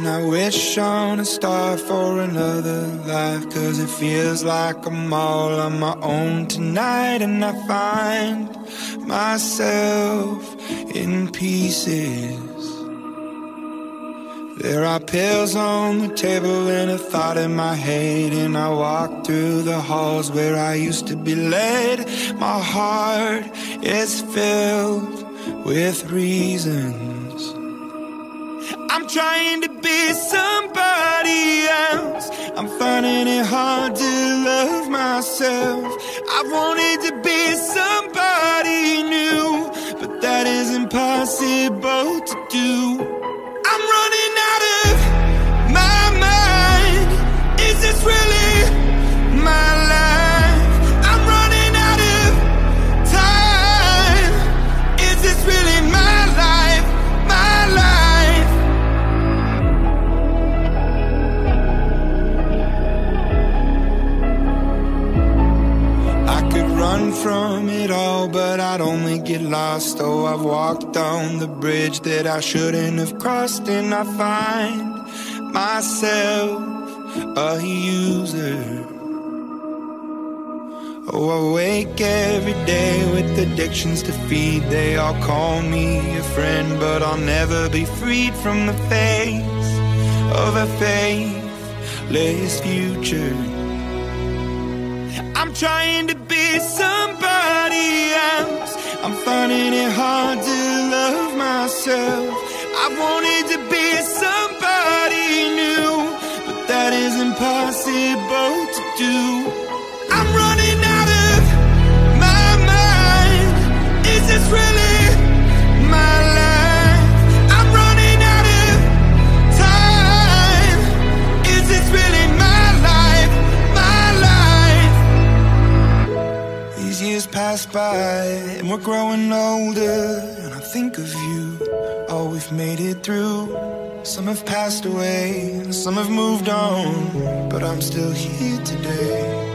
I wish on a star for another life, 'cause it feels like I'm all on my own tonight. And I find myself in pieces. There are pills on the table and a thought in my head, and I walk through the halls where I used to be led. My heart is filled with reasons. I'm trying to be somebody else. I'm finding it hard to love myself. I wanted to be somebody new, but that is impossible to do. I'm running out of my mind. Is this really my life? I'm running out of time. Is this really my life? My life. I could run from it all, but I'd only get lost. Oh, I've walked down the bridge that I shouldn't have crossed, and I find myself a user. Oh, I wake every day with addictions to feed. They all call me a friend, but I'll never be freed from the face of a faithless future. I'm trying to be somebody else. I'm finding it hard to love myself. I wanted to be somebody new, but that is impossible to do. I'm running out of my mind. Is this really my life? I'm running out of time. Is this really my life? My life. These years pass by and we're growing older, and I think of you, all we've made it through. Some have passed away, some have moved on, but I'm still here today.